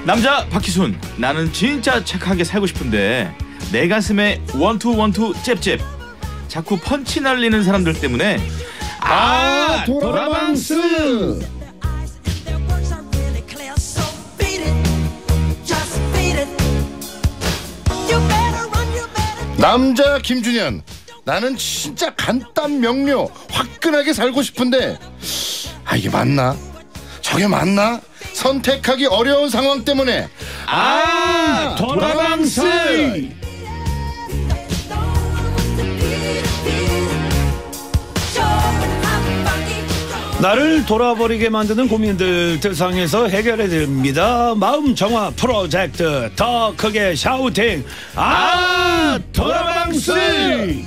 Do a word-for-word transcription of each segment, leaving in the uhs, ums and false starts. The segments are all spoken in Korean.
남자 박희순, 나는 진짜 착하게 살고 싶은데 내 가슴에 원투 원투 잽잽 자꾸 펀치 날리는 사람들 때문에 아, 아 도라방스. 남자 김준현, 나는 진짜 간단 명료 화끈하게 살고 싶은데 아 이게 맞나? 저게 맞나? 선택하기 어려운 상황 때문에 아, 도라방스. 나를 돌아버리게 만드는 고민들 세상에서 해결해 드립니다. 마음 정화 프로젝트 더 크게 샤우팅. 아, 도라방스.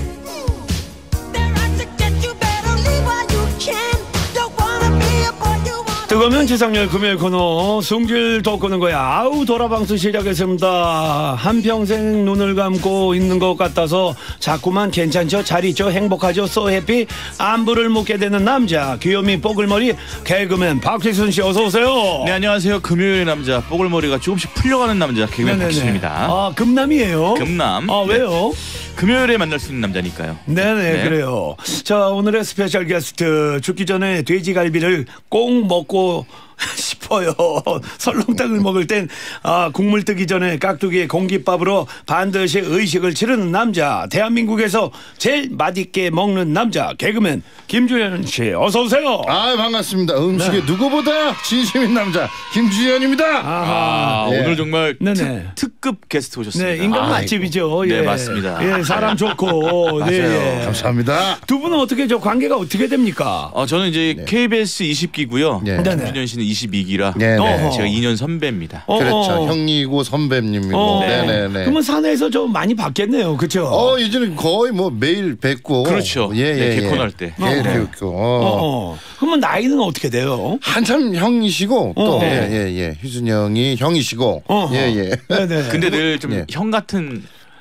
뜨거면 지상렬 금요일 코너 승질 돋구는 거야. 아우 도라방스 시작했습니다. 한평생 눈을 감고 있는 것 같아서 자꾸만 괜찮죠, 잘 있죠, 행복하죠, so happy 안부를 묻게 되는 남자 귀요미 뽀글머리 개그맨 박희순 씨 어서 오세요. 네, 안녕하세요. 금요일 남자 뽀글머리가 조금씩 풀려가는 남자 개그맨 박희순입니다. 아, 금남이에요? 금남. 아, 왜요? 네. 금요일에 만날 수 있는 남자니까요. 네네, 네. 그래요. 자, 오늘의 스페셜 게스트 죽기 전에 돼지갈비를 꼭 먹고 싶어요. 설렁탕을 먹을 땐 아, 국물 뜨기 전에 깍두기에 공깃밥으로 반드시 의식을 치르는 남자, 대한민국에서 제일 맛있게 먹는 남자 개그맨 김준현 씨 어서 오세요. 아 반갑습니다. 음식에 네. 누구보다 진심인 남자 김준현입니다. 아, 네. 오늘 정말 특, 특급 게스트 오셨습니다. 네, 인간 아, 맛집이죠. 네, 예. 맞습니다. 예, 사람 좋고. 네. 감사합니다. 두 분은 어떻게 저 관계가 어떻게 됩니까? 어, 저는 이제 네. 케이비에스 이십 기고요. 네. 김준현 씨는 이십이 기라. 네, 네. 제가 이 년 선배입니다. 어, 그렇죠. 어. 형이고 선배님이고. 어. 네네네. 그러면 사내에서 좀 많이 봤겠네요, 그렇죠? 어, 이제는 거의 뭐 매일 뵙고. 그렇죠. 예, 예, 네, 예. 개콘할 때. 예, 네. 뵙고. 어. 어, 어. 그러면 나이는 어떻게 돼요? 한참 형이시고 또 어. 예, 예, 예. 희순 형이 형이시고. 어. 예, 예. 네네. 근데 늘 좀 예. 형 같은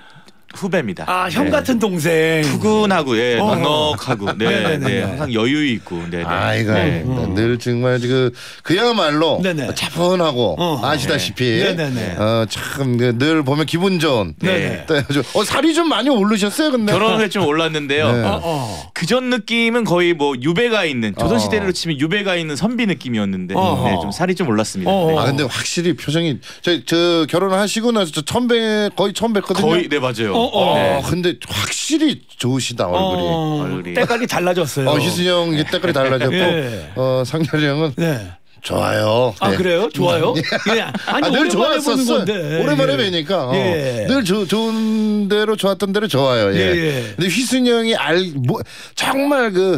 후배입니다. 아, 형 네. 같은 동생. 푸근하고, 예, 어. 넉넉하고, 네, 네네네. 네, 항상 여유 있고, 네, 네. 아이고, 네. 늘 정말 그 그야말로 네네. 차분하고 어. 아시다시피, 네. 네네네. 어, 참 늘 보면 기분 좋은. 네네. 또 아주- 어, 살이 좀 많이 오르셨어요, 근데. 결혼 후에 좀 올랐는데요. 네. 어, 어. 그전 느낌은 거의 뭐 유배가 있는, 조선시대로 치면 유배가 있는 선비 느낌이었는데, 어허. 네, 좀 살이 좀 올랐습니다. 어허. 네. 아 근데 확실히 표정이 저, 저 결혼하시고 나서 저 처음 뵙 거의 처음 뵙거든요. 거의, 네, 맞아요. 어, 어. 네. 어, 근데 확실히 좋으시다 얼굴이. 어, 얼굴이. 때깔이 달라졌어요. 어, 희순이 형 때깔이 달라졌고, 예. 어, 상렬이 형은 네. 좋아요. 아, 네. 그래요? 좋아요? 예. 아니, 아, 늘 오랜만에 보는 좋았었어. 건데. 오랜만에 예. 뵈니까 어. 예. 늘 조, 좋은 대로 좋았던 대로 좋아요. 예. 예, 예. 근데 희순이 형이 알 뭐, 정말 그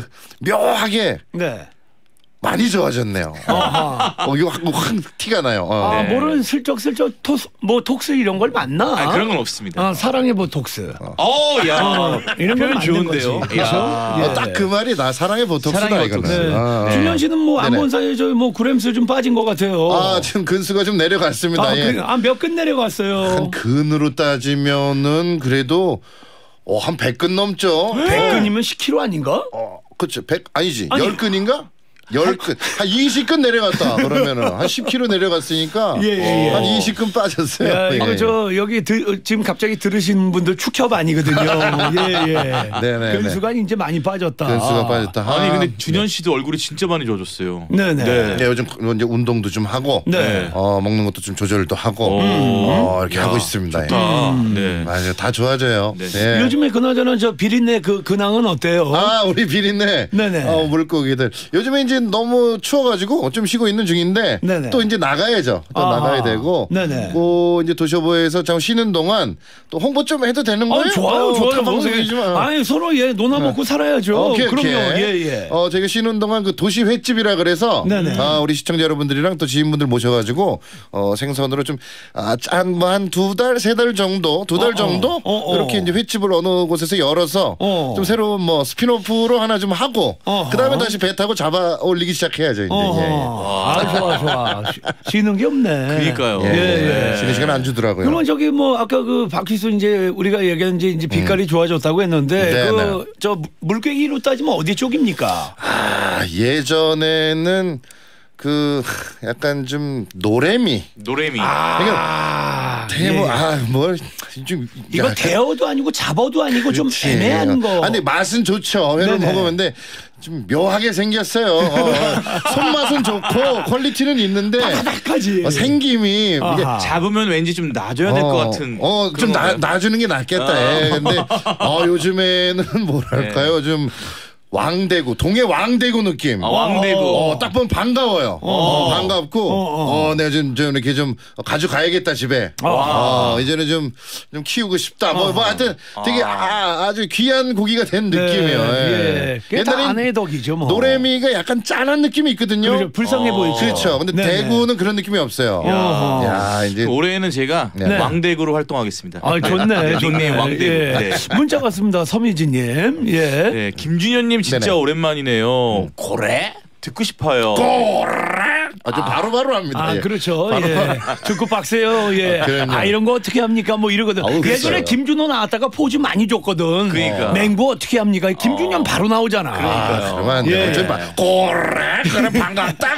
묘하게 네. 많이 좋아졌네요. 아하. 어, 이거 확, 확 티가 나요. 어. 아, 네. 뭐를 슬쩍슬쩍 토스, 뭐 톡스 이런 걸 맞나? 아, 그런 건 없습니다. 아, 사랑의 보톡스. 어, 야. 어, 이런 건 표현 맞는 좋은데요. 거지. 그렇죠? 야. 예. 어, 딱 그 말이 나 사랑의 보톡스다 사랑의 이거는. 보톡스. 네. 아, 준현 씨는 뭐 안 네네. 본 사이에 저뭐 그램수 좀 빠진 것 같아요. 아, 지금 근수가 좀 내려갔습니다. 아, 예. 그, 아, 몇 근 내려갔어요. 한 근으로 따지면은 그래도 어, 한 백 근 넘죠. 백 근이면 십 킬로그램 아닌가? 어, 그렇죠. 백 아니지. 아니. 열 근인가? 열 근. 한 이십 근 내려갔다. 그러면은 한 십 킬로그램 내려갔으니까 예, 예, 예. 한 이십 근 빠졌어요. 야, 이거 예. 저 여기 드, 지금 갑자기 들으신 분들 축협 아니거든요. 예, 예. 네네. 근수가 이제 많이 빠졌다. 근수가 빠졌다. 아니, 아, 근데 준현 씨도 얼굴이 진짜 많이 좋아졌어요. 네네. 네. 네, 요즘 이제 운동도 좀 하고, 네. 어, 먹는 것도 좀 조절도 하고, 음. 어, 이렇게 야, 하고 있습니다. 좋다. 음. 네. 맞아요, 다 좋아져요. 네. 예. 요즘에 그나저나 저 비린내 그 근황은 어때요? 아, 우리 비린내, 네네. 어, 물고기들. 요즘에 이제 너무 추워가지고 좀 쉬고 있는 중인데, 네네. 또 이제 나가야죠. 또 아하. 나가야 되고, 네네. 그 이제 도시오보에서 잠깐 쉬는 동안 또 홍보 좀 해도 되는 거예요? 아, 좋아요, 어, 좋아요. 타방송이지만. 아니 서로 예 논아 먹고 살아야죠. 오케이, 그럼요. 오케이. 예, 예. 어, 제가 쉬는 동안 그 도시 횟집이라 그래서 네네. 아, 우리 시청자 여러분들이랑 또 지인분들 모셔가지고 어, 생선으로 좀 아, 한 두 달, 세 달 정도, 두 달 어, 정도 어, 어. 이렇게 이제 횟집을 어느 곳에서 열어서 어. 좀 새로운 뭐 스피노프로 하나 좀 하고 어허. 그 다음에 다시 배 타고 잡아 올리기 시작해야죠. 이제. 어, 예, 예. 아 좋아 좋아. 쉬- 쉬는 게 없네. 그러니까요. 예, 예, 예. 예. 쉬는 시간 안 주더라고요. 그러면 저기 뭐 아까 그 박희순 이제 우리가 얘기한 이제 이제 빛깔이 좋아졌다고 했는데 네, 그 저 물고기로 따지면 어디 쪽입니까? 아, 예전에는 그 약간 좀 노래미. 노래미. 아, 대뭐 예. 아뭐좀 이거 데어도 아니고 잡어도 아니고 좀 애매한 거. 아니 맛은 좋죠. 회를 네네. 먹으면 좀 묘하게 생겼어요. 어, 손맛은 좋고 퀄리티는 있는데 바삭하지. 어, 생김이 이게 아하. 잡으면 왠지 좀 놔줘야 될 것 같은. 어, 좀 나, 놔주는 게 낫겠다. 예. 근데 어, 요즘에는 뭐랄까요, 좀 왕대구, 동해 왕대구 느낌. 아, 왕대구. 어, 딱 보면 반가워요. 어, 반갑고, 어, 어, 어. 내가 좀, 좀 이렇게 좀 가져가야겠다, 집에. 와. 어, 이제는 좀, 좀 키우고 싶다. 뭐, 뭐, 하여튼 되게 아, 아주 귀한 고기가 된 느낌이에요. 예. 예. 그게 다 옛날엔 아내의 덕이죠, 뭐. 노래미가 약간 짠한 느낌이 있거든요. 그렇죠. 불쌍해 어. 보이죠. 그렇죠. 근데 네네. 대구는 그런 느낌이 없어요. 어허. 야, 이제. 올해는 제가 네. 왕대구로 활동하겠습니다. 아, 좋네. 좋네. 닉네임 왕대구. 예. 네. 문자 왔습니다. 서미진님. 예. 네, 김준현님 진짜 네네. 오랜만이네요. 고래 듣고 싶어요. 아주 바로바로 합니다. 아, 예. 그렇죠. 바로 예. 듣고 빡세요. 예. 아, 그럼요. 아, 이런 거 어떻게 합니까? 뭐 이러거든. 아우, 예전에 그랬어요. 김준호 나왔다가 포즈 많이 줬거든. 그러니까. 맹구 어떻게 합니까? 김준현 바로 나오잖아. 아, 그러면 안 돼요. 예. 어차피 막 고래 그래 반갑다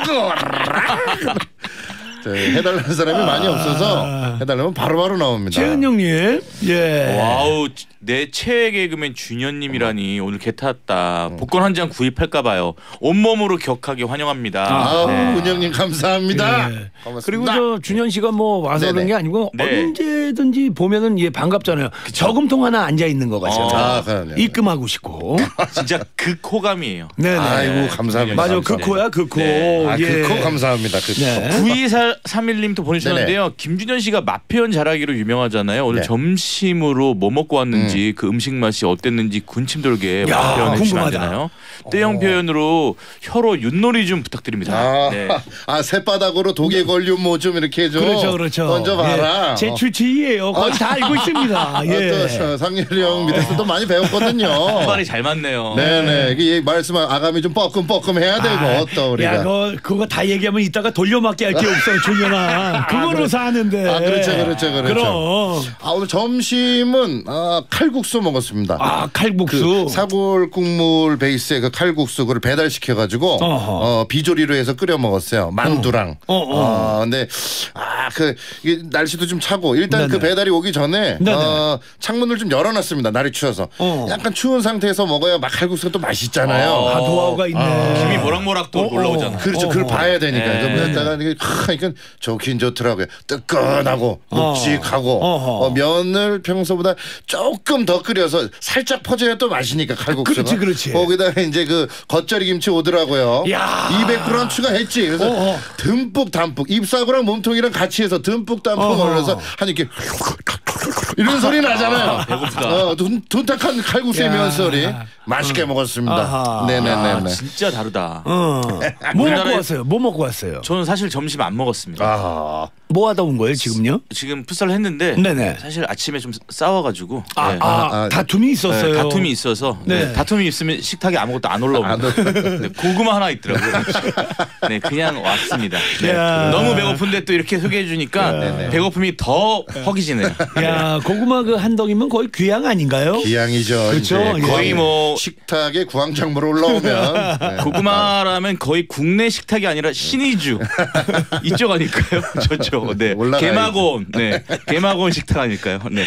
고래. 저, 해달라는 사람이 많이 없어서 해달라면 바로바로 나옵니다. 최은영님. 예. 와우, 내 최애 개그맨 준현님이라니 오늘 개 탔다. 복권 한 장 구입할까 봐요. 온몸으로 격하게 환영합니다. 아우 네. 은영님 감사합니다. 예. 고맙습니다. 그리고 저 준현 씨가 뭐 와서 네네. 그런 게 아니고 네. 언제든지 보면은 예 반갑잖아요. 저금통 하나 앉아 있는 거 같아요. 아, 그럼요. 입금하고 싶고. 진짜 극호감이에요. 네네. 아이고 감사합니다. 맞아, 그 감사합니다. 코야, 그 코. 네. 아, 예. 그코 감사합니다. 그코. 네. 구이삼일 님도 보내주셨는데요. 김준현 씨가 맛 표현 잘하기로 유명하잖아요. 오늘 네. 점심으로 뭐 먹고 왔는지 그 음식 맛이 어땠는지 군침 돌게 야, 맛 표현해 주시면 안 궁금하다. 되나요? 때형 표현으로 혀로 윷놀이 좀 부탁드립니다. 아, 네. 아 새바닥으로 독에 걸린 뭐 좀 이렇게 해줘. 그렇죠, 그렇죠. 던져봐라. 예. 제 출치예요. 거의 다 알고 있습니다. 예. 어, 또 상렬이 형 밑에서도 많이 배웠거든요. 말이 잘 맞네요. 네네. 이게 말씀한 아감이 좀 뻐끔뻐끔 해야 되고 아, 또 우리가. 야, 그거, 그거 다 얘기하면 이따가 돌려막기 할 게 없어, 준현아. 그거로 사는데. 아, 그렇죠, 그렇죠, 그렇죠. 그럼. 아, 오늘 점심은 아, 칼국수 먹었습니다. 아, 칼국수. 그 사골 국물 베이스의 그 칼국수 그걸 배달시켜 가지고 어, 비조리로 해서 끓여 먹었어요. 만두랑. 어, 어. 어, 근데 아, 그 이게 날씨도 좀 차고 일단 네네. 그 배달이 오기 전에 네네. 어, 창문을 좀 열어 놨습니다. 날이 추워서. 어. 약간 추운 상태에서 먹어야 막 칼국수가 또 맛있잖아요. 어. 아, 노하우가 있네. 김이 모락모락 또 어, 올라오잖아. 그렇죠. 어, 그걸 어. 봐야 되니까. 네. 그래서 먹다가 이게 그러니까 좋긴 좋더라고요. 뜨끈하고 묵직하고 어허. 어, 면을 평소보다 조금 더 끓여서 살짝 퍼져야 또 맛이니까 칼국수가. 그렇지, 그렇지. 거기다가 이제 그 겉절이 김치 오더라고요. 야. 이백 그램 추가했지. 그래서 어허. 듬뿍 담뿍 잎사구랑 몸통이랑 같이 해서 듬뿍 담뿍 어허. 올려서 한 이렇게 이런 소리 나잖아요. 배고프다. 어, 둔, 둔탁한 칼국수의 야. 면 소리 맛있게 먹었습니다. 아하. 네네네. 아, 네. 진짜 다르다. 어. 뭐 먹고 우리나라에- 왔어요? 뭐 먹고 왔어요? 저는 사실 점심 안 먹었습니다. 아. 뭐 하다 온 거예요, 지금요? 지금 풋살 했는데 네네. 사실 아침에 좀 싸워가지고 아, 네. 아, 아, 다툼이 있었어요. 네, 다툼이 있어서 네. 네, 다툼이 있으면 식탁에 아무것도 안 올라옵니다. 네, 고구마 하나 있더라고요. 네, 그냥 왔습니다. 네. 야. 너무 배고픈데 또 이렇게 소개해 주니까 네네. 배고픔이 더 허기지네요. 야, 고구마 그 한 덩이면 거의 귀향 아닌가요? 기양이죠. 그렇죠. 이제 예. 거의 뭐 식탁에 구황작물 올라오면 네. 고구마라면 거의 국내 식탁이 아니라 신의주 이쪽 아닐까요? 저쪽. 네. 올라가야지. 개마고온. 네. 개마고온 식탁 아닐까요? 네.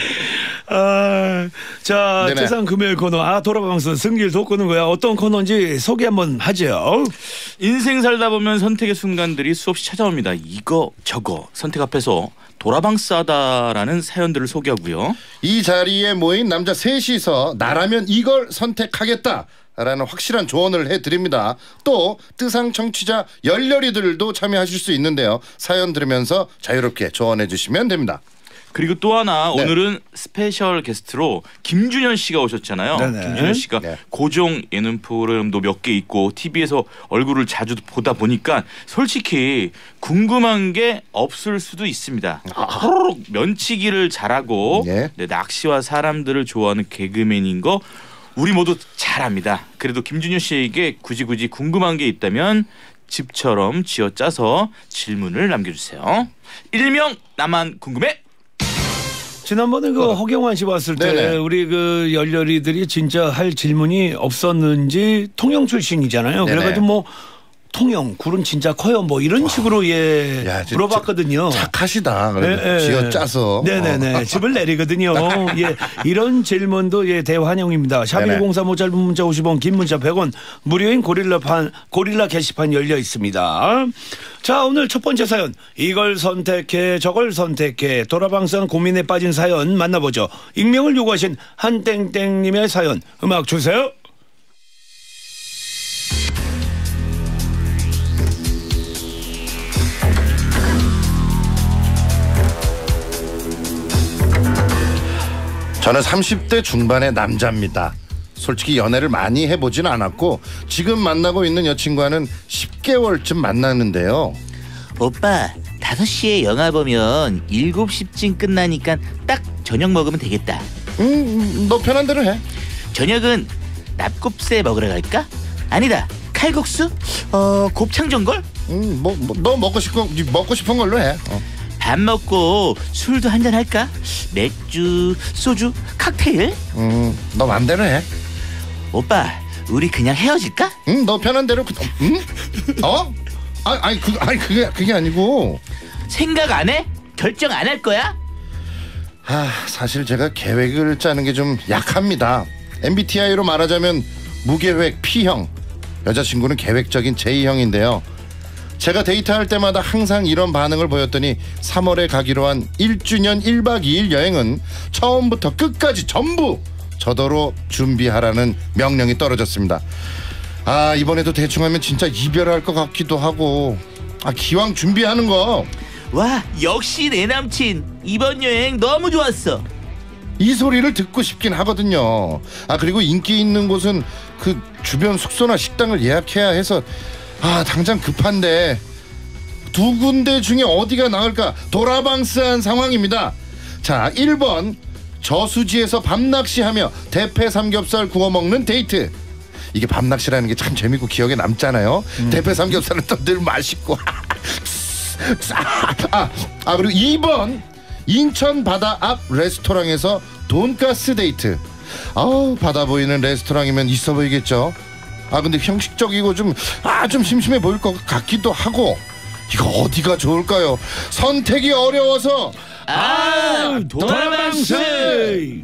아, 자, 네네. 재산 금요일 코너, 아, 돌아방송 승기를 돋구는 거야. 어떤 코너인지 소개 한번 하죠. 인생 살다 보면 선택의 순간들이 수없이 찾아옵니다. 이거 저거 선택 앞에서 도라방싸다라는 사연들을 소개하고요. 이 자리에 모인 남자 셋이서 나라면 이걸 선택하겠다. 라는 확실한 조언을 해드립니다. 또 뜨상 청취자 열렬히들도 참여하실 수 있는데요. 사연 들으면서 자유롭게 조언해 주시면 됩니다. 그리고 또 하나 네. 오늘은 스페셜 게스트로 김준현 씨가 오셨잖아요. 네네. 김준현 씨가 네. 고정 예능 프로그램도 몇 개 있고 티비에서 얼굴을 자주 보다 보니까 솔직히 궁금한 게 없을 수도 있습니다. 호로록 면치기를 잘하고 예. 네, 낚시와 사람들을 좋아하는 개그맨인 거 우리 모두 잘 압니다. 그래도 김준현 씨에게 굳이 굳이 궁금한 게 있다면 집처럼 쥐어짜서 질문을 남겨주세요. 일명 나만 궁금해. 지난번에 그 허경환 씨 왔을 때 네네. 우리 그 열렬히들이 진짜 할 질문이 없었는지 통영 출신이잖아요. 네네. 그래가지고 뭐 통영 굴은 진짜 커요. 뭐 이런 식으로 예 야, 진짜 물어봤거든요. 착하시다. 그래도 예, 예. 쥐어 짜서. 네네네. 어. 집을 내리거든요. 예. 이런 질문도 예, 대환영입니다. 샵 네네. 일공삼오 짧은 문자 오십 원, 긴 문자 백 원, 무료인 고릴라판, 고릴라 게시판 열려 있습니다. 자, 오늘 첫 번째 사연. 이걸 선택해, 저걸 선택해. 도라방상 고민에 빠진 사연 만나보죠. 익명을 요구하신 한땡땡님의 사연. 음악 주세요. 저는 삼십 대 중반의 남자입니다. 솔직히 연애를 많이 해보진 않았고 지금 만나고 있는 여친과는 십 개월쯤 만났는데요. 오빠 다섯 시에 영화 보면 일곱 시쯤 끝나니까 딱 저녁 먹으면 되겠다. 음, 너 편한 대로 해. 저녁은 납곱새 먹으러 갈까? 아니다 칼국수? 어 곱창전골? 음, 뭐, 뭐, 너 먹고 싶은 거, 먹고 싶은 걸로 해. 어. 밥 먹고 술도 한잔 할까? 맥주, 소주, 칵테일? 음, 너 맘대로 해. 오빠 우리 그냥 헤어질까? 응, 너 편한 대로. 그, 응? 어? 아, 아니 그, 아니 그게 그게 아니고. 생각 안 해? 결정 안 할 거야? 아, 사실 제가 계획을 짜는 게 좀 약합니다. 엠비티아이로 말하자면 무계획 P형. 여자친구는 계획적인 제이형인데요. 제가 데이트할 때마다 항상 이런 반응을 보였더니 삼월에 가기로 한 일 주년 일 박 이 일 여행은 처음부터 끝까지 전부 저더러 준비하라는 명령이 떨어졌습니다. 아, 이번에도 대충 하면 진짜 이별할 것 같기도 하고. 아, 기왕 준비하는 거 와 역시 내 남친 이번 여행 너무 좋았어. 이 소리를 듣고 싶긴 하거든요. 아, 그리고 인기 있는 곳은 그 주변 숙소나 식당을 예약해야 해서 아, 당장 급한데 두 군데 중에 어디가 나을까 도라방스한 상황입니다. 자, 일 번 저수지에서 밤낚시하며 대패 삼겹살 구워 먹는 데이트. 이게 밤낚시라는 게 참 재밌고 기억에 남잖아요. 음. 대패 삼겹살은 또 늘 맛있고. 아, 아, 그리고 이 번 인천 바다 앞 레스토랑에서 돈가스 데이트. 아우, 바다 보이는 레스토랑이면 있어 보이겠죠. 아, 근데 형식적이고 좀 아 좀 심심해 보일 것 같기도 하고. 이거 어디가 좋을까요? 선택이 어려워서. 아, 도라방스.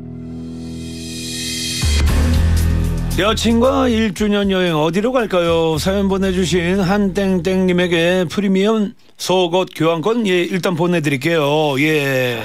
여친과 일 주년 여행 어디로 갈까요? 사연 보내주신 한땡땡님에게 프리미엄 속옷 교환권 예 일단 보내드릴게요. 예.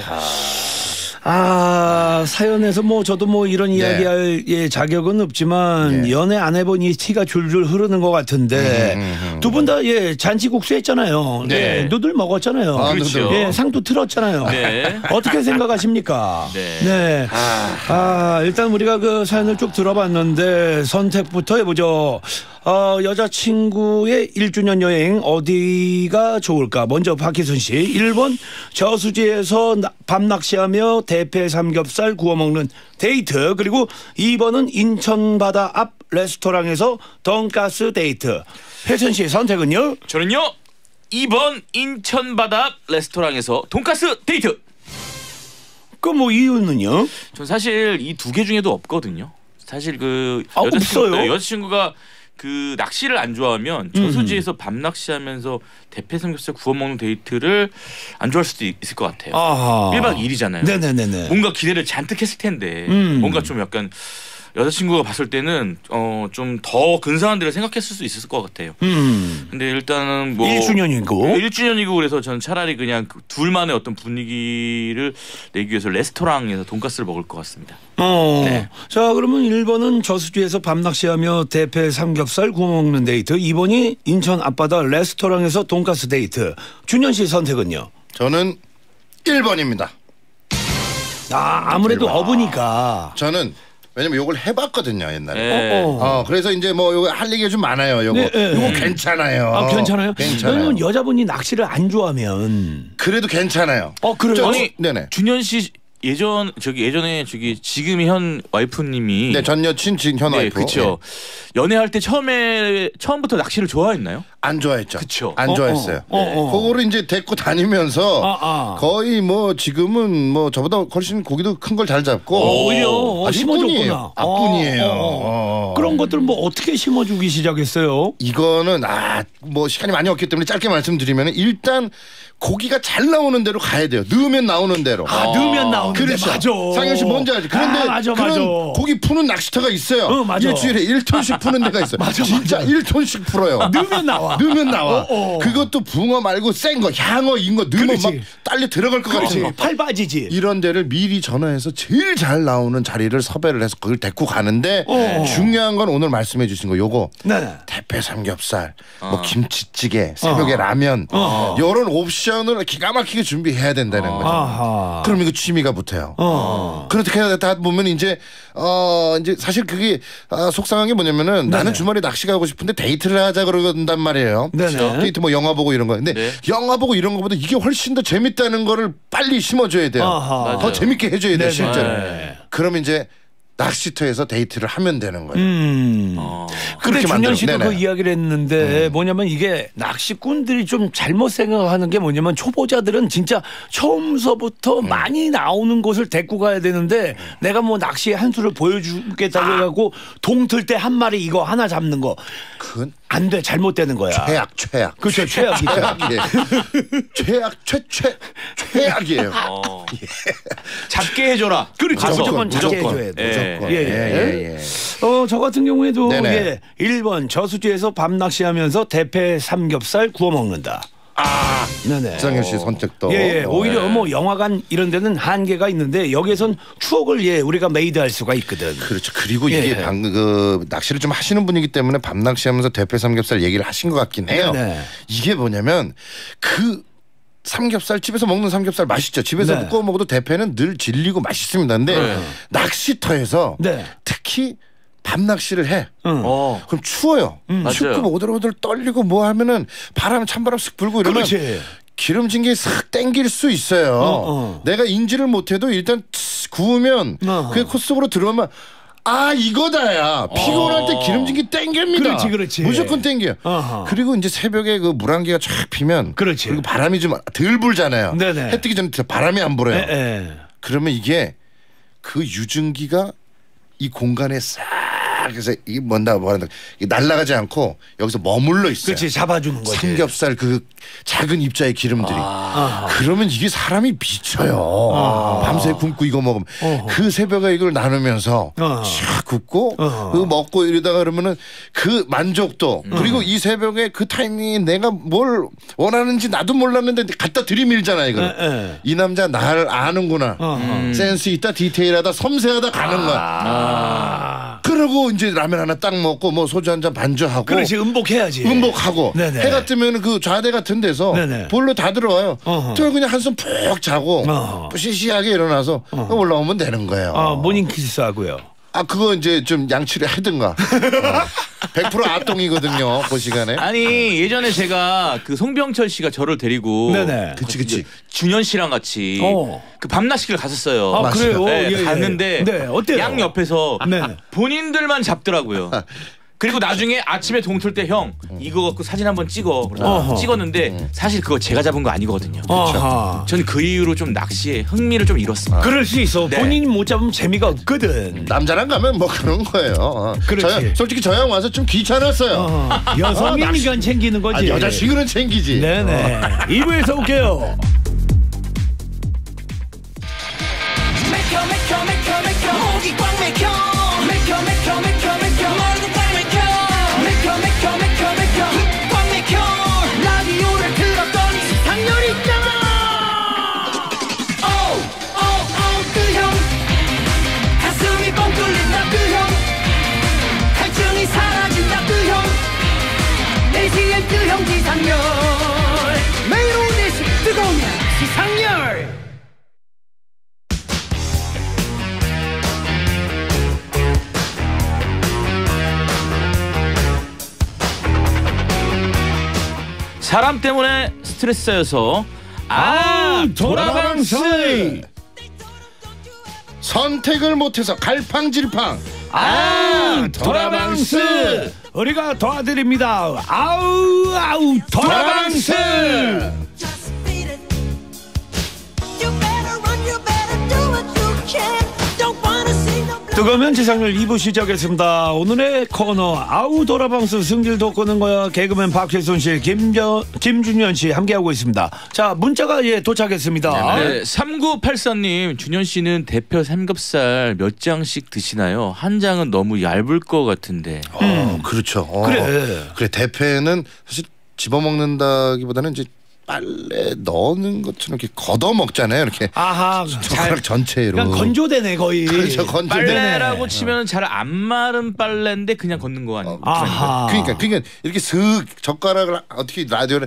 아, 사연에서 뭐 저도 뭐 이런 네. 이야기할 예, 자격은 없지만 네. 연애 안 해보니 티가 줄줄 흐르는 것 같은데 음, 음, 음. 두 분 다 예 잔치국수 했잖아요. 네. 예, 누들 먹었잖아요. 아, 그렇죠. 예, 상도 틀었잖아요. 네. 어떻게 생각하십니까? 네. 네. 아, 아, 일단 우리가 그 사연을 쭉 들어봤는데 선택부터 해보죠. 어, 여자친구의 일 주년 여행 어디가 좋을까? 먼저 박희순 씨. 일 번 저수지에서 나- 밤낚시하며 대패 삼겹살 구워 먹는 데이트. 그리고 이 번은 인천 바다 앞 레스토랑에서 돈가스 데이트. 혜선 씨 선택은요? 저는요 이 번 인천 바다 앞 레스토랑에서 돈가스 데이트. 그 뭐 이유는요? 전 사실 이 두 개 중에도 없거든요. 사실 그 아, 여자친구, 없어요? 네, 여자친구가 그 낚시를 안 좋아하면 저수지에서 밤 낚시하면서 대패 삼겹살 구워 먹는 데이트를 안 좋아할 수도 있을 것 같아요. 아하. 일 박 이 일이잖아요. 네네네네. 뭔가 기대를 잔뜩 했을 텐데 음. 뭔가 좀 약간 여자친구가 봤을 때는 어 좀 더 근사한 데를 생각했을 수 있을 것 같아요. 음. 근데 일단은 뭐 일 주년이고. 일 주년이고 그래서 저는 차라리 그냥 그 둘만의 어떤 분위기를 내기 위해서 레스토랑에서 돈가스를 먹을 것 같습니다. 어. 네. 자, 그러면 일 번은 저수지에서 밤낚시하며 대패 삼겹살 구워 먹는 데이트. 이 번이 인천 앞바다 레스토랑에서 돈가스 데이트. 준현 씨 선택은요? 저는 일 번입니다. 아, 아무래도 어부니까. 저는 왜냐면 요걸 해봤거든요 옛날에. 네. 어, 어. 어, 그래서 이제 뭐 요거 할 얘기가 좀 많아요. 요거 네, 네. 요거 괜찮아요. 아, 괜찮아요? 괜찮아요. 왜냐면 여자분이 낚시를 안 좋아하면. 그래도 괜찮아요. 어, 그래요? 저- 아니 네네. 준현 씨 예전 저기 예전에 저기 지금 현 와이프님이 네, 전 여친 지금 현 네, 와이프. 그렇죠. 연애할 때 처음에 처음부터 낚시를 좋아했나요? 안 좋아했죠. 그쵸. 안 어, 좋아했어요. 어, 어, 어. 그거를 이제 데리고 다니면서 아, 아. 거의 뭐 지금은 뭐 저보다 훨씬 고기도 큰 걸 잘 잡고 어, 오히려 아주 심어줬구나. 뿐이에요. 앞뿐이에요. 어, 어, 어. 그런 것들 뭐 어떻게 심어주기 시작했어요? 이거는 아 뭐 시간이 많이 없기 때문에 짧게 말씀드리면 일단 고기가 잘 나오는 대로 가야 돼요. 넣으면 나오는 대로. 아, 넣으면 나오는데. 그렇죠. 맞아. 상현 씨 뭔지 알지? 그런데 아, 맞아, 그런 맞아. 고기 푸는 낚시터가 있어요. 어, 맞아. 일주일에 일 톤씩 푸는 데가 있어요. 맞아, 진짜 맞아. 일 톤씩 풀어요. 넣으면 나와. 넣으면 나와. 어, 어. 그것도 붕어 말고 센 거, 향어, 인거 넣으면 그렇지. 막 딸려 들어갈 것 그렇지. 같은 거. 팔 빠지지. 이런 데를 미리 전화해서 제일 잘 나오는 자리를 섭외를 해서 그걸 데리고 가는데 어. 중요한 건 오늘 말씀해 주신 거 요거 네네. 대패 삼겹살, 뭐 김치찌개, 새벽에 어. 라면 어. 이런 옵션을 기가 막히게 준비해야 된다는 거죠. 아하. 그럼 이거 취미가 붙어요. 어. 그렇게 하다 보면 이제 어 이제 사실 그게 아, 속상한 게 뭐냐면은 나는 주말에 낚시 가고 싶은데 데이트를 하자 그러는단 말이에요. 네네. 데이트 뭐 영화 보고 이런 거. 근데 네. 영화 보고 이런 거보다 이게 훨씬 더 재밌다는 거를 빨리 심어줘야 돼요. 아하. 더 맞아요. 재밌게 해줘야 돼요 네네. 실제로. 네. 그러면 이제 낚시터에서 데이트를 하면 되는 거예요. 음. 어. 근데 그렇게 준현 만들어- 씨도 네네. 그 이야기를 했는데 뭐냐면 이게 낚시꾼들이 좀 잘못 생각하는 게 뭐냐면 초보자들은 진짜 처음서부터 많이 나오는 곳을 데리고 가야 되는데 내가 뭐 낚시의 한 수를 보여주겠다고 해갖고 동틀 때 한 마리 이거 하나 잡는 거 그건 안 돼. 잘못되는 거야. 최악 최악. 그렇죠. 최악이죠. 최악이에요. 최악 최최 최악이에요. 어. 잡게 해줘라. 그렇죠. 가서. 무조건 잡게 무조건. 해줘야 돼. 예. 무조건. 예, 예, 예. 예, 예. 어, 저 같은 경우에도 네네. 예, 일 번 저수지에서 밤 낚시하면서 대패 삼겹살 구워 먹는다. 아, 네네. 이상현 씨 선택도. 예, 예. 오히려 네. 뭐 영화관 이런 데는 한계가 있는데 여기에선 추억을 예 우리가 메이드할 수가 있거든. 그렇죠. 그리고 예. 이게 방금 그 낚시를 좀 하시는 분이기 때문에 밤 낚시하면서 대패 삼겹살 얘기를 하신 것 같긴 해요. 네네. 이게 뭐냐면 그 삼겹살 집에서 먹는 삼겹살 맛있죠. 집에서 네. 구워 먹어도 대패는 늘 질리고 맛있습니다. 근데 네. 낚시터에서 네. 특히 밤 낚시를 해. 응. 어. 그럼 추워요. 맞아요. 춥고 오들오들 떨리고 뭐 하면은 바람 찬바람 쓱 불고 이러면 그렇지. 기름진 게 싹 땡길 수 있어요. 어, 어. 내가 인지를 못해도 일단 츠, 구우면 어. 그게 코 속으로 들어오면 아 이거다야. 피곤할 때 기름진 게 땡깁니다. 그렇지, 그렇지. 무조건 땡겨요. 어허. 그리고 이제 새벽에 그 물안개가 쫙 피면 그렇지. 그리고 바람이 좀 덜 불잖아요. 네네. 해 뜨기 전에 바람이 안 불어요. 예, 예. 그러면 이게 그 유증기가 이 공간에 싹 그래서 이게 뭔다 뭐한다 날아가지 않고 여기서 머물러 있어요. 그렇지. 잡아주는 거지. 삼겹살 그 작은 입자의 기름들이. 그러면 이게 사람이 미쳐요. 밤새 굶고 이거 먹으면 어허. 그 새벽에 이걸 나누면서 어허. 쫙 굽고 어허. 그 먹고 이러다가 그러면은 그 만족도 음. 그리고 이 새벽에 그 타이밍에 내가 뭘 원하는지 나도 몰랐는데 갖다 들이밀잖아 이거. 예, 예. 이 남자 나를 아는구나. 어허. 센스 있다 디테일하다 섬세하다 가는 거야. 아. 그러고 이제 라면 하나 딱 먹고 뭐 소주 한 잔 반주하고 그렇지. 음복해야지. 음복하고 네네. 해가 뜨면 그 좌대 같은 데서 네네. 볼로 다 들어와요. 어허. 또 그냥 한숨 푹 자고 어허. 뿌시시하게 일어나서 올라오면 되는 거예요. 아, 모닝 키스하고요. 아 그거 이제 좀 양치를 하든가. 어. 백 퍼센트 아똥이거든요. 그 시간에. 아니 예전에 제가 그 송병철 씨가 저를 데리고 네네. 그치 그치. 준현 씨랑 같이 어. 그 밤낚시를 갔었어요. 아, 그래요? 네, 예, 예. 갔는데 네, 어때요? 양 옆에서 네. 본인들만 잡더라고요. 그리고 나중에 아침에 동틀 때 형 이거 갖고 사진 한번 찍어. 그래서 어허. 찍었는데 사실 그거 제가 잡은 거 아니거든요. 아하. 전 그 이후로 좀 낚시에 흥미를 좀 잃었습니다. 그럴 수 있어. 네. 본인이 못 잡으면 재미가 없거든. 남자랑 가면 뭐 그런 거예요. 어. 그렇지. 저 형, 솔직히 저 형 와서 좀 귀찮았어요. 어, 여성이니까 챙기는 거지. 아, 여자 식으로는 챙기지. 네네. 이 부에서 올게요. 맥혀 맥혀 맥혀 맥혀 목이 꽉 맥혀 맥혀 맥혀 맥혀 맥혀 머리도 꽉 맥혀 맥혀 맥혀 맥혀 맥혀 꽉 맥혀 라디오를 틀었더니 상렬 있잖아 오오오 그형 가슴이 뻥 뚫린다 그형 갈증이 사라진다 그형 내시의 그형 기상렬 매일 오후 네 시 뜨거우면 기상렬 사람 때문에 스트레스 쌓여서 아 도라방스 선택을 못해서 갈팡질팡. 아, 도라방스. 우리가 도와드립니다. 아우 아우 도라방스. Just beat it. You better run, you better do what you can. Don't wanna see no blood. 뜨거면 지상렬 이 부 시작했습니다. 오늘의 코너 아우 도라방스 승질 돋구는 거야. 개그맨 박혜순 씨, 김저, 김준현 씨 함께하고 있습니다. 자, 문자가 예 도착했습니다. 네, 삼구팔사 님, 준현 씨는 대표 삼겹살 몇 장씩 드시나요? 한 장은 너무 얇을 것 같은데. 어, 그렇죠. 어, 그래. 그래 대패는 사실 집어먹는다기보다는 이제 빨래 넣는 것처럼 이렇게 걷어 먹잖아요. 이렇게 아하, 젓가락 전체로. 그냥 건조되네 거의. 그렇죠. 건조되네. 빨래라고 치면 잘 안 마른 빨래인데 그냥 걷는 거 아니에요? 아하. 그러니까 그러니까 이렇게 슥 젓가락을 어떻게 라디오에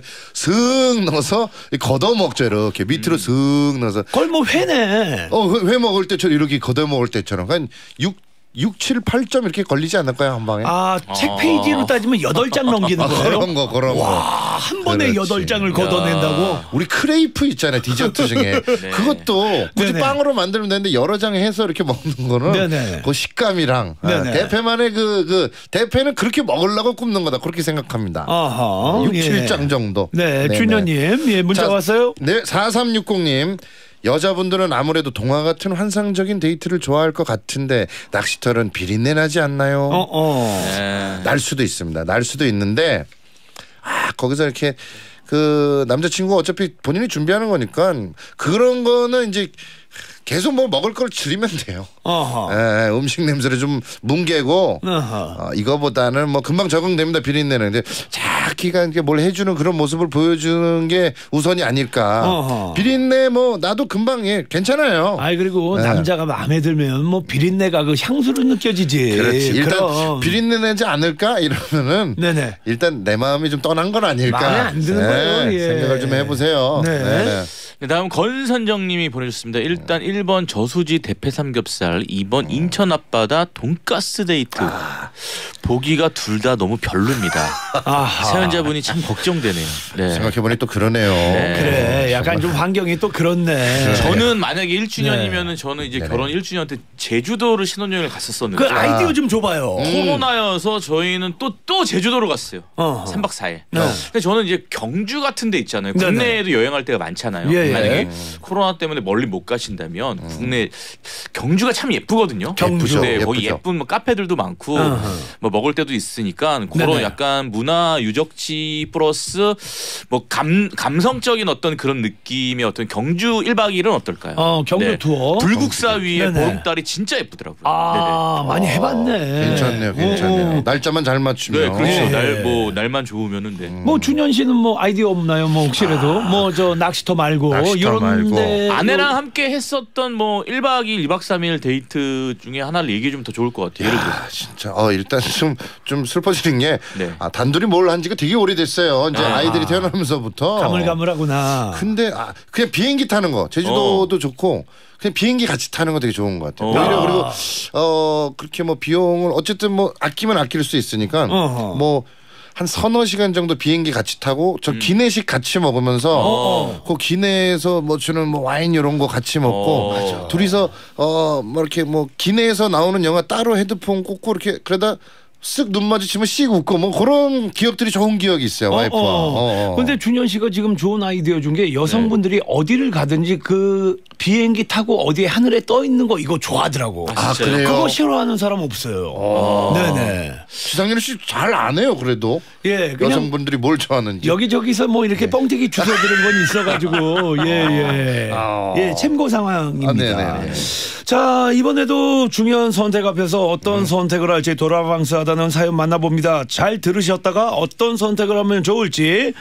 슥 넣어서 걷어 먹죠. 이렇게 밑으로 슥 넣어서. 그걸 뭐 회네. 어, 회, 회 먹을 때처럼 이렇게 걷어 먹을 때처럼 한 육, 육, 칠, 팔 점 이렇게 걸리지 않을까요? 한 방에? 아, 책 페이지로 따지면 여덟 장 넘기는 아, 거예요? 그런 거 그런 거. 와, 한 번에 그렇지. 여덟 장을 걷어낸다고? 우리 크레이프 있잖아요. 디저트 중에. 그것도 굳이 네네. 빵으로 만들면 되는데 여러 장 해서 이렇게 먹는 거는 네네. 그 식감이랑 아, 네네. 대패만의 그, 그 대패는 그렇게 먹으려고 굽는 거다. 그렇게 생각합니다. 아하. 육, 예. 칠 장 정도. 네, 네네. 준현님, 예, 문자 자, 왔어요? 네, 사삼육공 님. 여자분들은 아무래도 동화 같은 환상적인 데이트를 좋아할 것 같은데 낚시터는 비린내 나지 않나요? 어, 어. 네. 날 수도 있습니다. 날 수도 있는데 아 거기서 이렇게 그 남자친구 어차피 본인이 준비하는 거니까 그런 거는 이제 계속 뭐 먹을 걸 줄이면 돼요. 어허. 예, 음식 냄새를 좀 뭉개고 어허. 어, 이거보다는 뭐 금방 적응됩니다. 비린내는. 근데 자기가 이렇게 뭘 해주는 그런 모습을 보여주는 게 우선이 아닐까. 어허. 비린내 뭐 나도 금방 예 괜찮아요. 아이, 그리고 네. 남자가 마음에 들면 뭐 비린내가 그 향수로 느껴지지. 그렇지. 일단 그럼. 비린내 내지 않을까 이러면은 네네. 일단 내 마음이 좀 떠난 건 아닐까. 마음에 안 드는 거예요. 예. 생각을 좀 해보세요. 네. 네, 다음 권선정님이 보내주셨습니다. 일단 일 번 저수지 대패 삼겹살, 이 번 인천 앞바다 돈가스 데이트. 보기가 둘 다 너무 별로입니다. 아하. 사연자분이 참 걱정되네요. 네. 생각해보니 또 그러네요. 그래, 약간 좀 환경이 또 그렇네. 저는 만약에 일 주년이면은 저는 이제 네네. 결혼 일 주년 때 제주도를 신혼여행을 갔었었는데 그 아이디어 좀 줘봐요. 코로나여서 저희는 또 또 제주도로 갔어요. 어허. 삼 박 사 일. 네. 근데 저는 이제 경주 같은 데 있잖아요. 네네. 국내에도 여행할 때가 많잖아요. 예, 예. 만약에 코로나 때문에 멀리 못 가신다면 국내 경주가 참 예쁘거든요. 경주. 네, 거기 예쁘죠. 예쁜 뭐 카페들도 많고 어허. 뭐 먹을 때도 있으니까 그런 네네. 약간 문화 유적지 플러스 뭐 감 감성적인 어떤 그런 느낌의 어떤 경주 일 박 이 일은 어떨까요? 어, 경주 투어. 불국사 위에 네네. 보름달이 진짜 예쁘더라고요. 아, 많이 해봤네. 괜찮네요, 괜찮네요. 어. 날짜만 잘 맞추면. 네, 그렇죠. 예. 날 뭐 날만 좋으면은 돼. 뭐 준현 씨는 뭐 아이디어 없나요? 뭐 혹시라도 뭐 저 낚시터 말고 낚시터 이런 말고. 데 아내랑 함께 했었던 뭐 일 박 이 일, 이 박 삼 일 데이트 중에 하나를 얘기해 주면 더 좋을 것 같아요. 예를 들어서. 아, 진짜 어 일단 좀 좀 슬퍼지는 게 네. 아, 단둘이 뭘 한지가 되게 오래됐어요. 이제 아. 아이들이 태어나면서부터. 가물가물하구나. 근데 아, 그냥 비행기 타는 거 제주도도 좋고 그냥 비행기 같이 타는 거 되게 좋은 것 같아요. 어. 오히려 그리고 어 그렇게 뭐 비용을 어쨌든 뭐 아끼면 아낄 수 있으니까 어허. 뭐. 한 서너 시간 정도 비행기 같이 타고 저 기내식 같이 먹으면서 어. 그 기내에서 뭐 주는 뭐 와인 이런 거 같이 먹고 어. 맞아. 둘이서 어 뭐 이렇게 뭐 기내에서 나오는 영화 따로 헤드폰 꽂고 이렇게 그러다 쓱 눈 마주치면 씩 웃고 뭐 그런 기억들이 좋은 기억이 있어요. 와이프와. 어, 어, 어. 어. 근데 준현 씨가 지금 좋은 아이디어 준 게 여성분들이 어디를 가든지 그 비행기 타고 어디에 하늘에 떠 있는 거 이거 좋아하더라고. 아 진짜요? 그래요? 그거 싫어하는 사람 없어요. 네네. 지상렬 씨 잘 안 해요 그래도 예, 그냥 여성분들이 뭘 좋아하는지. 여기저기서 뭐 이렇게 뻥튀기 주워들은 건 있어가지고 예예 아. 예 참고 상황입니다. 아, 네네네. 자 이번에도 중요한 선택 앞에서 어떤 음. 선택을 할지 돌아방스하다는 사연 만나봅니다. 잘 들으셨다가 어떤 선택을 하면 좋을지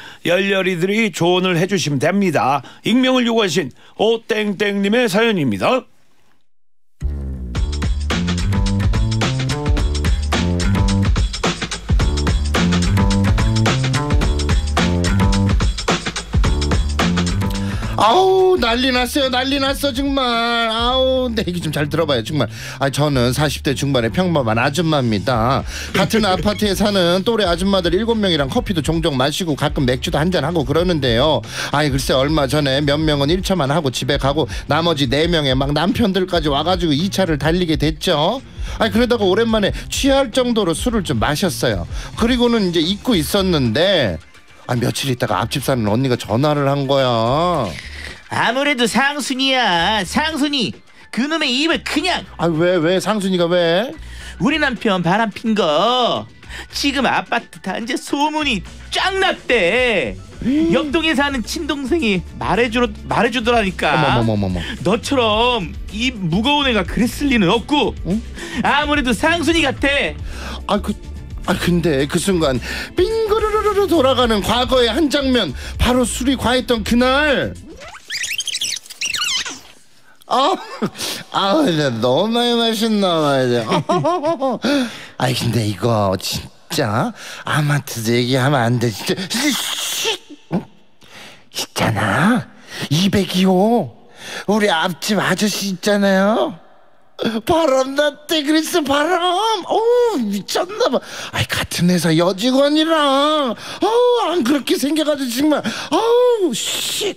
열렬히들이 조언을 해주시면 됩니다. 익명을 요구하신 오땡땡님의 사연입니다. 아우 난리 났어요. 난리 났어 정말. 아우, 내 얘기 좀 잘 들어봐요 정말. 아, 저는 사십 대 중반의 평범한 아줌마입니다. 같은 아파트에 사는 또래 아줌마들 일곱 명이랑 커피도 종종 마시고 가끔 맥주도 한잔 하고 그러는데요. 아이, 글쎄 얼마 전에 몇 명은 일 차만 하고 집에 가고 나머지 네 명의 막 남편들까지 와가지고 이 차를 달리게 됐죠. 아니, 그러다가 오랜만에 취할 정도로 술을 좀 마셨어요. 그리고는 이제 잊고 있었는데, 아, 며칠 있다가 앞집 사는 언니가 전화를 한 거야. 아무래도 상순이야. 상순이 그놈의 입을 그냥. 아, 왜 왜 상순이가 왜? 우리 남편 바람핀 거 지금 아파트 단지 소문이 쫙 났대. 옆동에 사는 친동생이 말해주러 말해주더라니까. 어머머머머머. 너처럼 이 무거운 애가 그랬을 리는 없고. 응? 아무래도 상순이 같아. 아, 그, 아 근데 그 순간 빙그르르르 돌아가는 과거의 한 장면, 바로 술이 과했던 그날. 아, 아, 이제 너무 많이 마셨나 봐야 돼. 아이, 근데 이거 진짜 아마트도 얘기하면 안 돼. 진짜. 있잖아, 이백이 호 우리 앞집 아저씨 있잖아요. 바람 났대. 그랬어, 바람. 어우, 미쳤나봐. 아이, 같은 회사 여직원이랑 어우, 안 그렇게 생겨가지고 정말. 어우, 씨.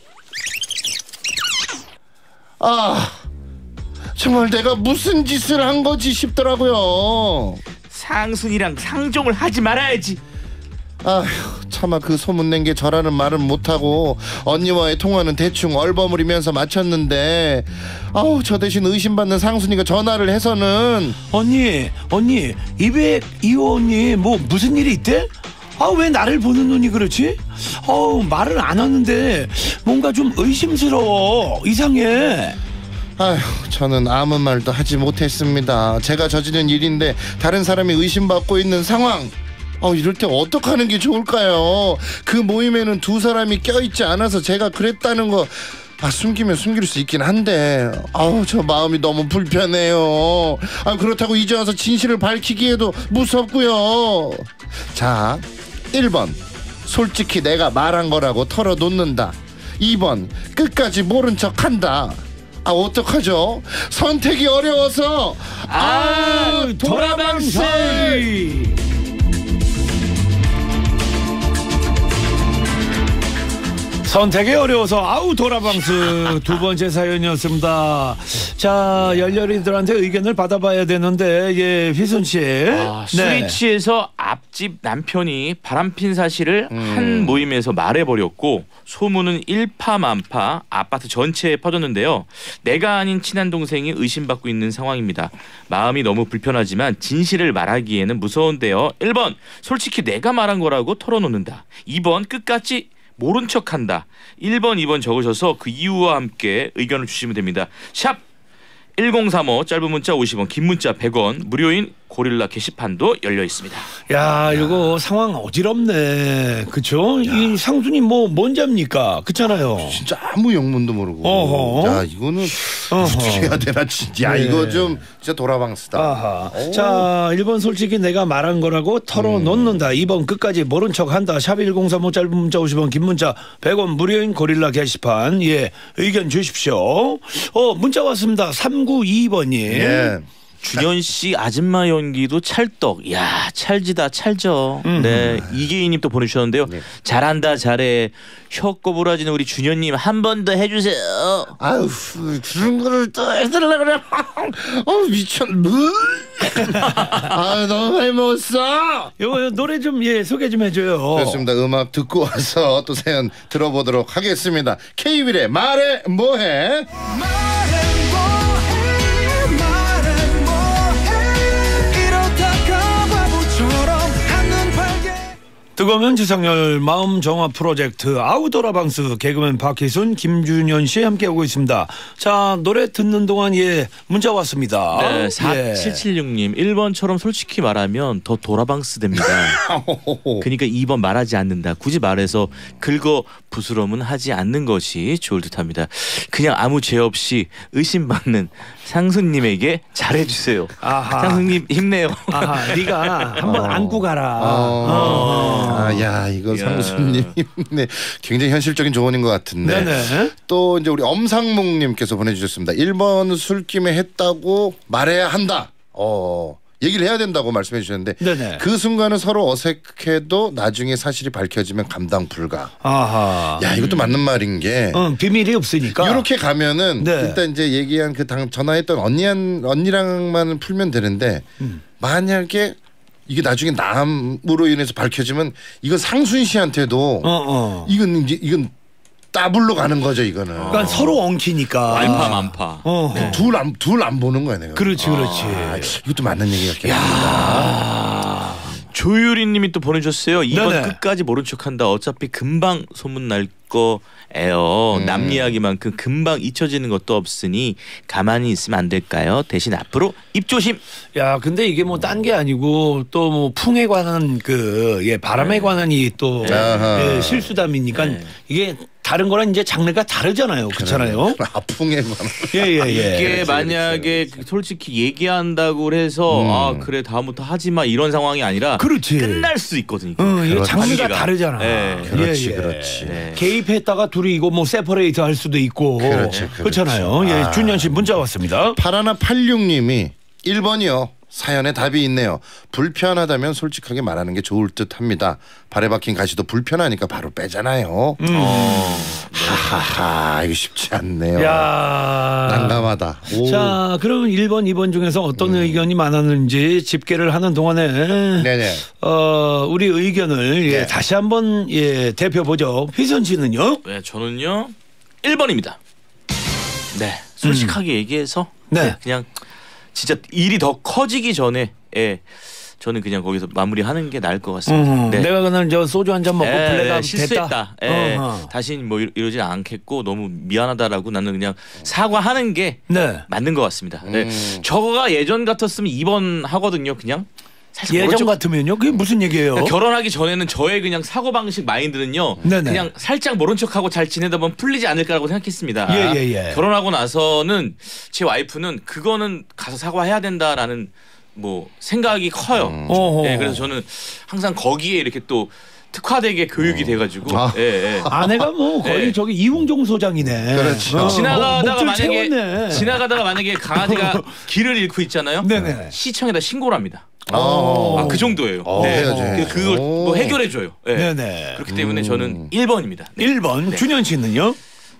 아, 정말 내가 무슨 짓을 한 거지 싶더라고요. 상순이랑 상종을 하지 말아야지. 아휴, 차마 그 소문 낸 게 저라는 말은 못하고 언니와의 통화는 대충 얼버무리면서 마쳤는데, 아우, 저 대신 의심받는 상순이가 전화를 해서는 언니 언니 이백이 호 언니 뭐 무슨 일이 있대? 아, 왜 나를 보는 눈이 그렇지? 어우, 말을 안 하는데 뭔가 좀 의심스러워. 이상해. 아휴, 저는 아무 말도 하지 못했습니다. 제가 저지른 일인데 다른 사람이 의심받고 있는 상황. 어, 이럴 때 어떻게 하는 게 좋을까요? 그 모임에는 두 사람이 껴있지 않아서 제가 그랬다는 거, 아, 숨기면 숨길 수 있긴 한데, 아우, 저 마음이 너무 불편해요. 아, 그렇다고 이제 와서 진실을 밝히기에도 무섭고요. 자, 일 번 솔직히 내가 말한 거라고 털어놓는다. 이 번 끝까지 모른 척한다. 아, 어떡하죠? 선택이 어려워서. 아, 도라방송. 선택이 어려워서 아우 도라방스 두 번째 사연이었습니다. 자, 열렬히들한테 의견을 받아봐야 되는데, 예, 휘순 씨. 아, 술이 취해서 앞집 남편이 바람핀 사실을 음. 한 모임에서 말해버렸고 소문은 일파만파 아파트 전체에 퍼졌는데요. 내가 아닌 친한 동생이 의심받고 있는 상황입니다. 마음이 너무 불편하지만 진실을 말하기에는 무서운데요. 일 번 솔직히 내가 말한 거라고 털어놓는다. 이 번 끝까지 모른 척한다. 일 번, 이 번 적으셔서 그 이유와 함께 의견을 주시면 됩니다. 샵 일공삼오, 짧은 문자 오십 원, 긴 문자 백 원, 무료인 고릴라 게시판도 열려 있습니다. 야, 이거 상황 어지럽네. 그쵸? 이 상순이 뭐 뭔지 압니까? 그렇잖아요. 진짜 아무 영문도 모르고. 어허. 야, 이거는 어허. 어떻게 해야 되나 진짜. 야, 네. 이거 좀 진짜 도라방스다. 아하. 자, 일 번 솔직히 내가 말한 거라고 털어놓는다. 이 번 끝까지 모른 척한다. 샵 일공삼오, 짧은 문자 오십 원, 긴 문자 백 원, 무료인 고릴라 게시판, 예, 의견 주십시오. 어, 문자 왔습니다. 삼구이이 번님. 예. 준현 씨 아줌마 연기도 찰떡. 야, 찰지다 찰져. 네, 이계희님 또 보내주셨는데요. 네. 잘한다 잘해. 혀 꼬부라지는 우리 준현님 한 번 더 해주세요. 아유, 그런 거를 또 해달라 그래. 어, 미쳤. 아, 너무 많이 먹었어. 요거 노래 좀, 예, 소개 좀 해줘요. 그렇습니다. 음악 듣고 와서 또 사연 들어보도록 하겠습니다. K-윌의 말해 뭐해. 뜨거운 지상열 마음 정화 프로젝트 아우도라방스 개그맨 박희순, 김준현 씨 함께 하고 있습니다. 자, 노래 듣는 동안, 예, 문자 왔습니다. 네, 예. 사칠칠육님 일 번처럼 솔직히 말하면 더 도라방스 됩니다. 그러니까 이 번 말하지 않는다. 굳이 말해서 긁어 부스럼은 하지 않는 것이 좋을 듯합니다. 그냥 아무 죄 없이 의심받는 상수님에게 잘해주세요. 아하. 상수님 힘내요. 아하, 네가 한번 어. 안고 가라. 어. 어. 아, 야, 이거 야. 상수님, 네, 굉장히 현실적인 조언인 것 같은데. 네네. 또 이제 우리 엄상목님께서 보내주셨습니다. 일 번 술김에 했다고 말해야 한다. 어, 얘기를 해야 된다고 말씀해 주셨는데 네네. 그 순간은 서로 어색해도 나중에 사실이 밝혀지면 감당 불가. 아하. 야, 이것도 맞는 말인 게. 어, 비밀이 없으니까. 이렇게 가면은 네. 일단 이제 얘기한 그 당, 전화했던 언니한 언니랑만 풀면 되는데 음. 만약에 이게 나중에 남으로 인해서 밝혀지면 이건 상순 씨한테도 어, 어. 이건 이제 이건 더블로 가는 거죠 이거는. 그러니까 서로 엉키니까. 알파 만파. 어. 둘안 둘 안 보는 거야 내가. 그렇지, 그렇지. 아, 이것도 맞는 얘기 같긴 합니다. 조유리님이 또 보내주셨어요. 이번 네네. 끝까지 모른 척한다. 어차피 금방 소문 날 거예요. 음. 남 이야기만큼 금방 잊혀지는 것도 없으니 가만히 있으면 안 될까요? 대신 앞으로 입 조심. 야, 근데 이게 뭐 딴 게 아니고 또 뭐 풍에 관한 그 예, 바람에 관한 이 또 아하. 예, 실수담이니까 이게 다른 거랑 이제 장르가 다르잖아요. 그렇잖아요. 아풍에 관한. 예예예. 예, 예. 이게 그렇지, 만약에 솔직히 얘기한다고 해서 음. 아 그래 다음부터 하지 마 이런 상황이 아니라 그렇지. 끝날 수 있거든요. 어, 이게 그렇지. 장르가 관계가. 다르잖아. 예. 그렇지, 예, 예. 그렇지. 네. 개입했다가 둘이 이거 뭐 세퍼레이트 할 수도 있고. 그렇지, 그렇지. 그렇잖아요. 예, 아. 준현 씨 문자 왔습니다. 파라나팔육님이 일 번이요. 사연에 답이 있네요. 불편하다면 솔직하게 말하는 게 좋을 듯합니다. 발에 박힌 가시도 불편하니까 바로 빼잖아요. 음. 어. 하하하, 이거 쉽지 않네요. 야. 난감하다. 오. 자, 그러면 일 번, 이 번 중에서 어떤 의견이 많았는지 집계를 하는 동안에 네네. 어, 우리 의견을 예, 네. 다시 한번 예, 대표 보죠. 휘선 씨는요? 네, 저는요 일 번입니다. 네, 솔직하게 얘기해서 네. 네, 그냥 진짜 일이 더 커지기 전에 예, 저는 그냥 거기서 마무리하는 게 나을 것 같습니다. 음, 네. 내가 그날 저 소주 한 잔 먹고 예, 블랙아웃 예, 실수했다. 됐다. 예, 어허. 다시 뭐 이러- 이러지 않겠고 너무 미안하다라고 나는 그냥 사과하는 게 네. 맞는 것 같습니다. 네. 음. 저거가 예전 같았으면 이 번 하거든요. 그냥 살짝 예전 모른 척- 같으면요? 그게 무슨 얘기예요? 그러니까 결혼하기 전에는 저의 그냥 사고 방식 마인드는요. 네네. 그냥 살짝 모른 척하고 잘 지내다 보면 풀리지 않을까라고 생각했습니다. 예, 예, 예. 결혼하고 나서는 제 와이프는 그거는 가서 사과해야 된다라는 뭐 생각이 커요. 어허. 예, 그래서 저는 항상 거기에 이렇게 또 특화되게 교육이 돼가지고 아. 예, 예. 아내가 뭐 거의 네. 저기 이웅종 소장이네. 그렇죠. 어, 지나가다가 목- 목줄 만약에 채웠네. 지나가다가 만약에 강아지가 길을 잃고 있잖아요. 네네. 시청에다 신고를 합니다. 어. 아, 그 정도예요. 어, 해야지, 해야지. 그걸 뭐 오. 해결해 줘요. 네. 네네. 그렇기 때문에 저는 일 번입니다. 네. 일 번 준현 씨는요?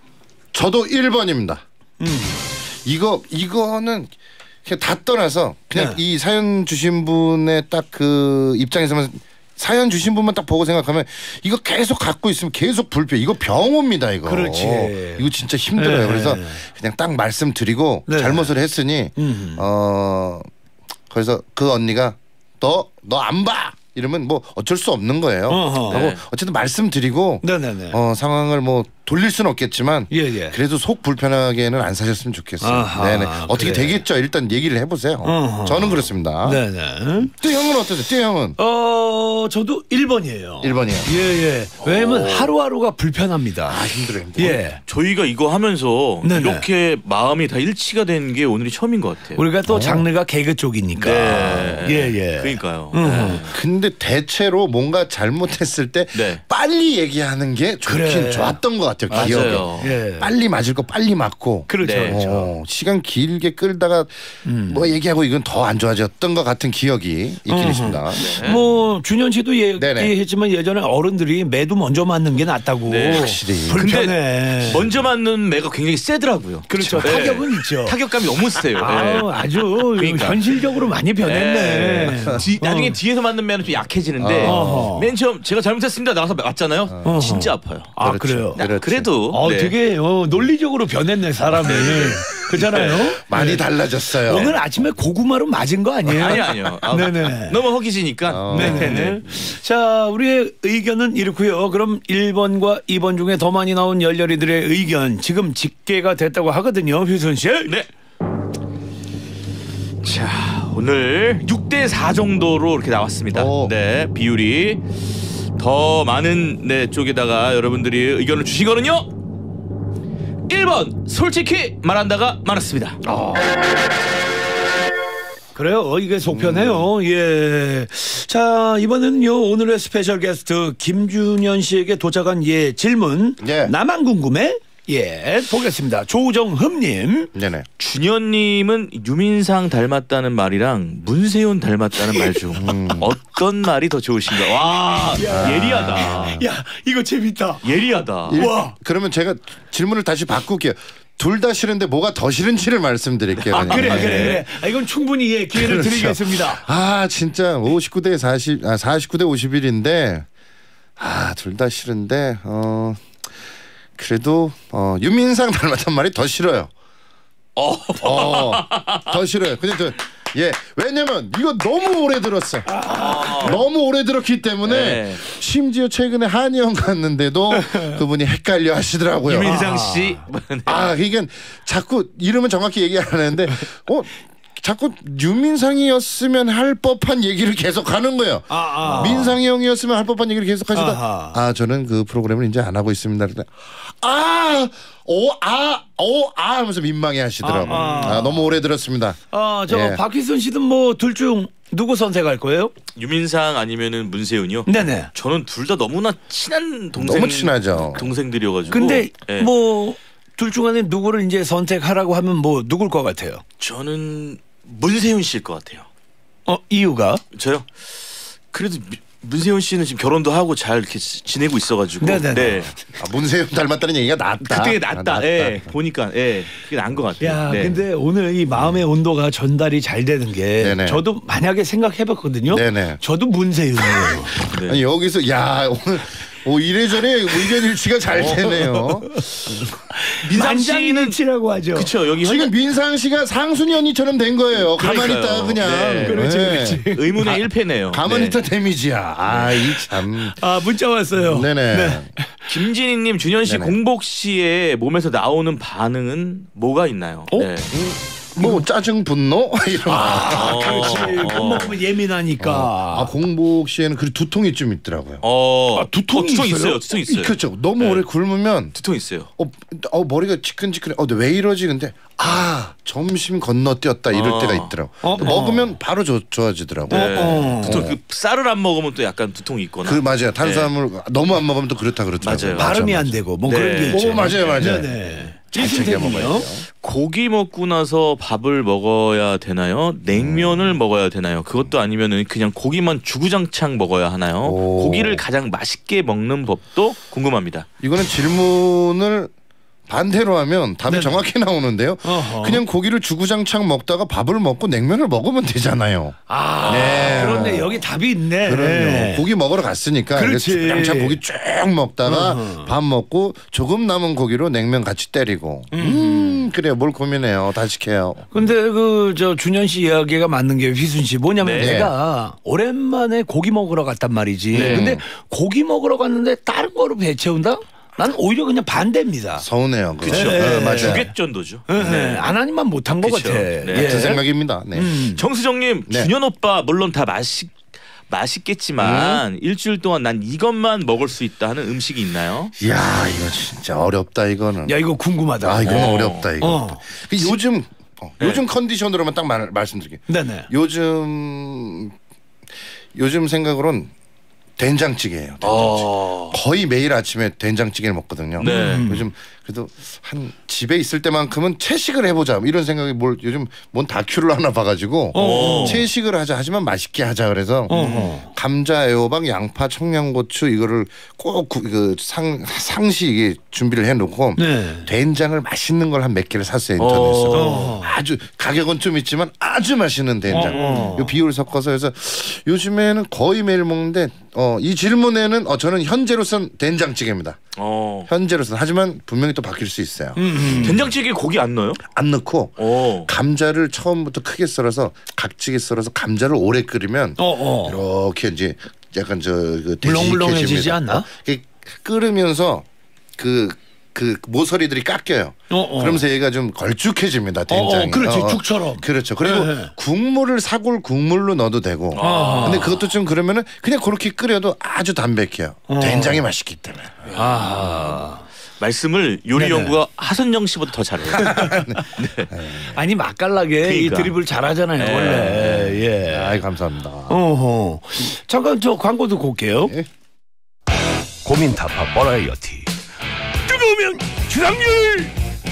저도 일 번입니다. 음. 이거 이거는 그냥 다 떠나서 그냥 네. 이 사연 주신 분의 딱 그 입장에서만 사연 주신 분만 딱 보고 생각하면 이거 계속 갖고 있으면 계속 불편. 이거 병옵니다 이거. 그렇지. 이거 진짜 힘들어요. 네. 그래서 그냥 딱 말씀드리고 네. 잘못을 했으니 음. 어 그래서 그 언니가 너 너 안 봐. 이러면 뭐 어쩔 수 없는 거예요. 어허. 하고 네. 어쨌든 말씀드리고 네네네. 어 상황을 뭐 돌릴 수는 없겠지만 예, 예. 그래도 속 불편하게는 안 사셨으면 좋겠어요. 아하, 네네. 어떻게 그래. 되겠죠? 일단 얘기를 해보세요. 어허. 저는 그렇습니다. 네네. 또 형은 어떠세요? 또 형은 어, 저도 일 번이에요. 일 번이요. 예, 예. 왜냐면 하루하루가 불편합니다. 아 힘들어 힘들어. 예. 저희가 이거 하면서 네네. 이렇게 마음이 다 일치가 된 게 오늘이 처음인 것 같아요. 우리가 또 장르가 개그 쪽이니까. 네. 예, 예. 그러니까요. 음. 근데 대체로 뭔가 잘못했을 때 네. 빨리 얘기하는 게 좋긴 그래. 좋았던 것 같아요. 기억에. 맞아요. 예. 빨리 맞을 거 빨리 맞고. 그렇죠. 네. 그렇죠. 어, 시간 길게 끌다가 뭐 얘기하고 이건 더 안 좋아졌던 것 같은 기억이 있긴 있습니다. 뭐 준현 씨도 네네. 얘기했지만 예전에 어른들이 매도 먼저 맞는 게 낫다고. 네. 확실히. 불편해. 근데 먼저 맞는 매가 굉장히 세더라고요. 그렇죠. 네. 타격은 있죠. 타격감이 너무 세요. 네. 아유, 아주 그러니까. 현실적으로 많이 변했네. 네. 뒤- 나중에 어. 뒤에서 맞는 매는 좀 약해지는데 어허. 맨 처음 제가 잘못했습니다 나가서 맞잖아요. 어허. 진짜 아파요. 아, 그렇죠. 그래요. 나- 그렇죠. 그래도 어, 네. 되게 어, 논리적으로 변했네 사람이. 그렇잖아요. 많이 달라졌어요. 오늘 아침에 고구마로 맞은 거 아니에요? 아니 아니요. 아, 네네. 너무 허기지니까. 어. 네네. 자, 우리의 의견은 이렇고요. 그럼 일 번과 이 번 중에 더 많이 나온 열렬이들의 의견 지금 집계가 됐다고 하거든요. 휘선 씨. 네. 자, 오늘 육 대 사 정도로 이렇게 나왔습니다. 오. 네, 비율이 더 많은 네 쪽에다가 여러분들이 의견을 주신 거는요. 일 번 솔직히 말한다가 많았습니다. 그래요. 이게 속편해요. 예. 자, 이번엔요. 오늘의 스페셜 게스트 김준현 씨에게 도착한 예 질문. 예. 나만 궁금해? 예. 보겠습니다. 조정흠님. 네네. 준현님은 유민상 닮았다는 말이랑 문세윤 닮았다는 말 중 어떤 말이 더 좋으신가? 와 예리하다. 야, 이거 재밌다. 예리하다. 일- 와. 그러면 제가 질문을 다시 바꿀게요. 둘 다 싫은데 뭐가 더 싫은지를 말씀드릴게요. 아, 그래, 그냥. 그래, 그래. 아, 이건 충분히 예, 기회를 그렇죠. 드리겠습니다. 아 진짜 오십구 대 사십, 아 사십구 대 오십일인데 아 둘 다 싫은데 어 그래도 어 유민상 닮았단 말이 더 싫어요. 어. 어, 더 싫어요. 근데 저, 예, 왜냐면 이거 너무 오래 들었어. 너무 오래 들었기 때문에 네. 심지어 최근에 한의원 갔는데도 그분이 헷갈려 하시더라고요. 유민상 씨. 아, 그러니까 자꾸 이름은 정확히 얘기 안 하는데 어 자꾸 유민상이었으면 할 법한 얘기를 계속 하는 거예요. 아, 아. 민상이 형이었으면 할 법한 얘기를 계속 하시다. 아하. 아 저는 그 프로그램을 이제 안 하고 있습니다. 그랬더니 아, 오, 아, 오, 아 하면서 민망해 하시더라고. 아, 아, 아. 너무 오래 들었습니다. 아, 저 예. 박희순 씨는 뭐 둘 중 누구 선택할 거예요? 유민상 아니면은 문세윤이요? 네네. 저는 둘 다 너무나 친한 동생. 너무 친하죠. 동생들이어가지고. 근데 예. 뭐 둘 중 안에 누구를 이제 선택하라고 하면 뭐 누굴 것 같아요? 저는 문세윤 씨일 것 같아요. 어, 이유가? 저요? 그래도 미- 문세윤 씨는 지금 결혼도 하고 잘 이렇게 지- 지내고 있어가지고. 네네네. 네. 아, 문세윤 닮았다는 얘기가 낫다. 그게 아, 낫다. 예. 보니까 예. 그게 나은 것 같아요. 야, 네. 근데 오늘 이 마음의 온도가 전달이 잘 되는 게 네네. 저도 만약에 생각해봤거든요. 네네. 저도 문세윤이에요. 네. 아니 여기서 야 오늘 오 이래저래 의견 일치가 잘 되네요. 민상 씨는 만장일치라고 하죠. 그쵸 여기 지금 민상 씨가 상순이 언니처럼 된 거예요. 가만히 그러니까요. 있다 그냥. 네. 그렇지, 그렇지. 의문의 일 패네요. 가만히 네. 있다 데미지야. 아이 참. 아, 문자 왔어요. 네네. 김진희님, 준현 씨, 네네. 공복 씨의 몸에서 나오는 반응은 뭐가 있나요? 어? 네. 뭐 짜증 분노 이런 거. 아, 그렇지. 어. 밥 먹으면 예민하니까. 아 공복 씨에는 그 두통이 좀 있더라고요. 어, 아, 두통이 두통 있어요? 있어요. 두통 있어요. 그렇죠. 너무 네. 오래 굶으면 두통 있어요. 어, 어 머리가 지끈지끈해. 어, 근데 왜 이러지? 근데 아 점심 건너뛰었다 이럴 어. 때가 있더라고. 어, 근데 어. 먹으면 바로 좋, 좋아지더라고. 네. 어. 두통 그 쌀을 안 먹으면 또 약간 두통이 있거나. 그 맞아요. 탄수화물 너무 안 먹으면 또 그렇다 그러더라고요. 맞아요. 발음이 맞아, 안 맞아. 되고 뭐 네. 그런 게 있죠. 오, 맞아요, 맞아요. 네네. 잘 챙겨 먹어야죠. 고기 먹고 나서 밥을 먹어야 되나요? 냉면을 먹어야 되나요? 그것도 아니면은 그냥 고기만 주구장창 먹어야 하나요? 오. 고기를 가장 맛있게 먹는 법도 궁금합니다. 이거는 질문을 반대로 하면 답이 네네. 정확히 나오는데요. 어허. 그냥 고기를 주구장창 먹다가 밥을 먹고 냉면을 먹으면 되잖아요. 아, 네. 그런데 여기 답이 있네. 그럼요. 고기 먹으러 갔으니까 그렇지. 주구장창 고기 쭉 먹다가 어허. 밥 먹고 조금 남은 고기로 냉면 같이 때리고. 음, 그래요. 뭘 고민해요. 다 시켜요. 근데 그 저 준현 씨 이야기가 맞는 게 휘순 씨 뭐냐면 네. 내가 오랜만에 고기 먹으러 갔단 말이지. 네. 근데 고기 먹으러 갔는데 다른 거로 배 채운다? 난 오히려 그냥 반대입니다. 서운해요. 그거. 그쵸. 네, 맞아요. 주객전도죠. 네. 안 하니만 못한 것 그쵸. 같아. 네. 예. 같은 생각입니다. 네. 음. 정수정님, 네. 준현 오빠 물론 다 맛있 맛있겠지만 일주일 동안 난 이것만 먹을 수 있다 하는 음식이 있나요? 이야 이거 진짜 어렵다 이거는. 야 이거 궁금하다. 아 이건 어. 어렵다 이거. 어. 그 요즘 어, 요즘 컨디션으로만 딱 말, 말씀드릴게요. 네네. 요즘 요즘 생각으로는 된장찌개예요. 된장찌개. 어. 거의 매일 아침에 된장찌개를 먹거든요. 네. 요즘 그래도 한 집에 있을 때만큼은 채식을 해보자 이런 생각이 뭘 요즘 뭔 다큐를 하나 봐가지고 어. 채식을 하자 하지만 맛있게 하자 그래서 어허. 감자, 애호박, 양파, 청양고추 이거를 꼭 그 상 상시 이게 준비를 해놓고 네. 된장을 맛있는 걸 한 몇 개를 샀어요 인터넷에서. 어. 아주 가격은 좀 있지만 아주 맛있는 된장. 어, 어. 요 비율 섞어서 해서 요즘에는 거의 매일 먹는데 어, 이 질문에는 어, 저는 현재로선 된장찌개입니다. 어. 현재로선 하지만 분명히 또 바뀔 수 있어요. 음. 된장찌개 고기 안 넣어요? 안 넣고 어. 감자를 처음부터 크게 썰어서 각지게 썰어서 감자를 오래 끓이면 어, 어. 이렇게 이제 약간 저그 물렁물렁해지지 않나? 끓으면서 그 그 모서리들이 깎여요. 어, 어. 그러면서 얘가 좀 걸쭉해집니다. 된장이. 어, 어, 그렇지. 죽처럼. 그렇죠. 그리고 네. 국물을 사골 국물로 넣어도 되고. 아. 근데 그것도 좀 그러면은 그냥 그렇게 끓여도 아주 담백해요. 어. 된장이 맛있기 때문에. 아. 말씀을 요리 네네. 연구가 하선정 씨보다 더 잘해요. 아니 맛깔나게 이 그러니까. 드립을 잘하잖아요 네. 원래. 예. 아이 감사합니다. 어허. 잠깐 저 광고 듣고 올게요. 예. 고민 타파 버라이어티. 뜨거우면 주상률.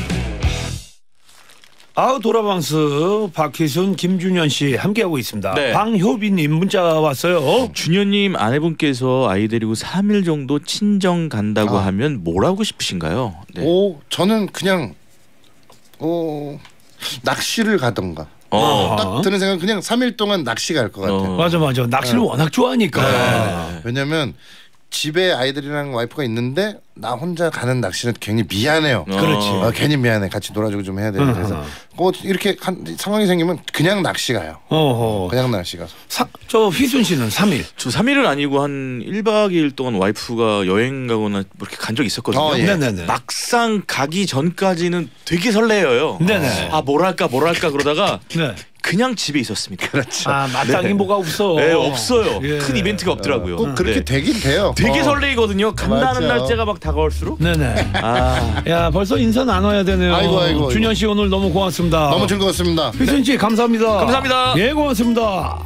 아우 도라방스 박희순 김준현 씨 함께하고 있습니다. 네. 방효빈님 문자 왔어요. 준현님 아내분께서 아이 데리고 삼 일 정도 친정 간다고 아. 하면 뭘 하고 싶으신가요? 네. 오 저는 그냥 어 낚시를 가던가. 어. 딱 드는 생각 그냥 삼 일 동안 낚시 갈 것 같아요. 어. 맞아 맞아 낚시를 워낙 좋아하니까. 네. 왜냐면 집에 아이들이랑 와이프가 있는데 나 혼자 가는 낚시는 괜히 미안해요. 어. 그렇지. 어, 괜히 미안해. 같이 놀아주고 좀 해야 되는데 그래서 어허. 뭐 이렇게 한, 상황이 생기면 그냥 낚시 가요. 어허. 그냥 낚시 가서. 사, 저 휘순 씨는 삼 일. 저 삼 일은 아니고 한 일 박 이 일 동안 와이프가 여행 가거나 뭐 이렇게 간 적이 있었거든요. 어, 예. 네네네. 막상 가기 전까지는 되게 설레어요. 네네. 아 뭘 할까 뭘 할까 그러다가 네. 그냥 집에 있었습니다. 그렇죠. 아 마땅히 네. 뭐가 없어. 네, 없어요. 예. 큰 이벤트가 없더라고요. 꼭 그렇게 네. 되긴 돼요. 되게 어. 설레이거든요. 간다는 맞아. 날짜가 막 다가올수록. 네네. 아, 야 벌써 인사 나눠야 되네요. 아이고, 아이고, 준현 씨 오늘 너무 고맙습니다. 너무 즐거웠습니다. 휘순 씨 감사합니다. 감사합니다. 예 고맙습니다.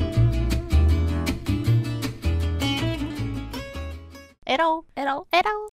에러 에러 에러